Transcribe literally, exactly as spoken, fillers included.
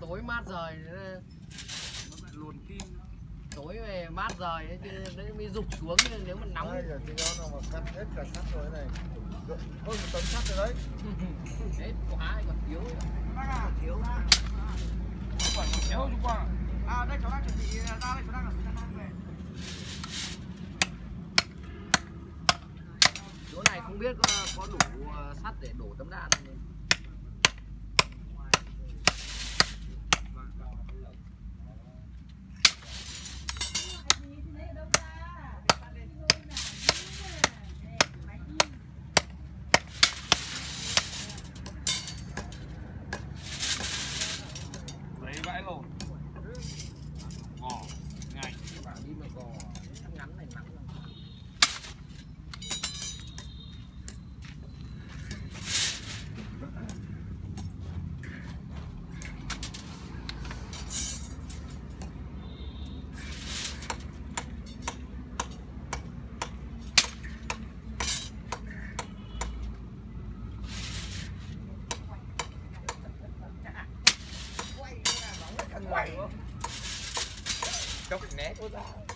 tối mát rời luồn kim tối về mát rời ấy, chứ đấy mới rụt xuống nếu mà nóng. Đây giờ thì nó mà cắt hết cả sắt rồi này, hơn một tấn sắt rồi đấy. Hết quá còn thiếu à, thiếu à. Còn thiếu chứ qua. À đây cháu đang chuẩn bị ra đây, cháu đang ở phía Nam về. chỗ này không biết có, có đủ sắt để đổ tấm đạn không. Lấy vãi lồn gò ngày bảo đi mà gò ngắn này nắng lắm. quay quay Chốc né.